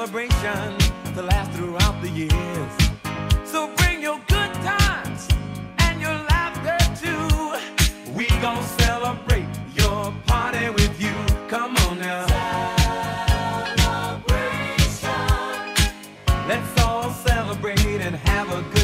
celebration to last throughout the years. So bring your good times and your laughter too. We gon' celebrate your party with you. Come on now. Celebration. Let's all celebrate and have a good